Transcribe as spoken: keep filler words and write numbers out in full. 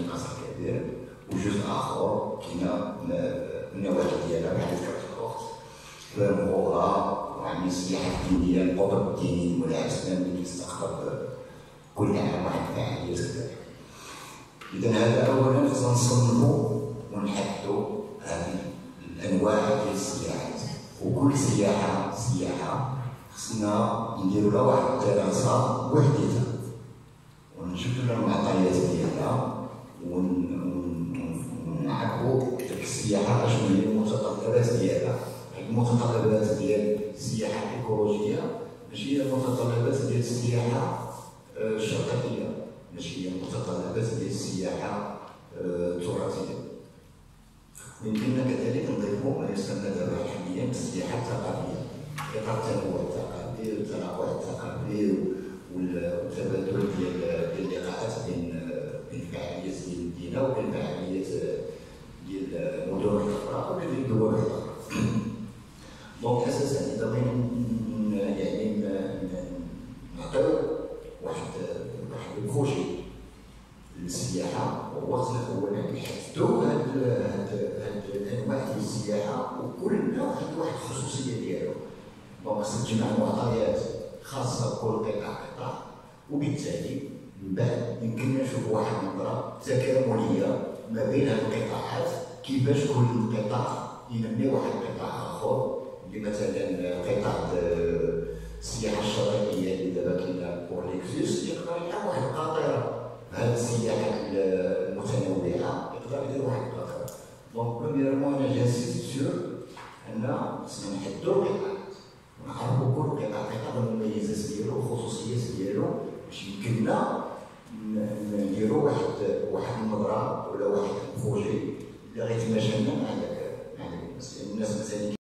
قصر كبير، وجزء اخر كاينه النواحي ديالها بحال الكرتوخ فمغوره وعندنا السياحه الدينيه، القطب الديني والعسلان اللي كيستقطب كل عام واحد الفعاليه كذلك. اذا هذا اولا خصنا نصنفوا ونحددوا هذه الانواع ديال السياحات، وكل سياحه سياحه خصنا نديروا لها واحد الدراسه وحديتها ونشوفوا لها المعطيات ديالها ونعرفوا ديك السياحه اشنو هي المتطلبات ديالها. المتطلبات ديال السياحه الايكولوجيه ماشي هي المتطلبات ديال السياحه الشرقيه، ماشي هي المتطلبات ديال السياحه التراثيه. يمكننا كذلك نضيفوا ما يسمى دابا حاليا السياحه الثقافيه، اطار التنوع الثقافي والتنوع الثقافي والتبادل ديال ديال اللقاءات بين بين فعاليات ديال المدينه وبين فعاليات ديال المدن الاخرى ولا ديال الدول الاخرى. دونك اساسا اذا بغينا يعني نعطيو واحد واحد البروجي للسياحه، هو خصنا اولا نحددو هاد هاد الانواع ديال السياحه وكل نوع عنده واحد الخصوصيه ديالو. دونك خصنا تجمع معطيات خاصه بكل قطاع قطاع، وبالتالي من بعد يمكننا نشوفوا واحد النظره تكامليه ما بين هاد القطاعات، كيفاش كل قطاع ينمي واحد القطاع اخر. اللي مثلا قطاع السياحه الشرقيه اللي دابا كاينه بور ليكزيس يقدر يلعب واحد القاطره، هاد السياحه المتنوعه يقدر يدير واحد القاطره. دونك برومييرمون انا جانسيست سور ان خصنا نحددو القطاعات ونعرفو كل قطاع قطاع المميزات ديالو والخصوصيات ديالو باش يمكننا نديرو واحد واحد النظره ولا واحد البروجي اللي غيتماشى لنا مع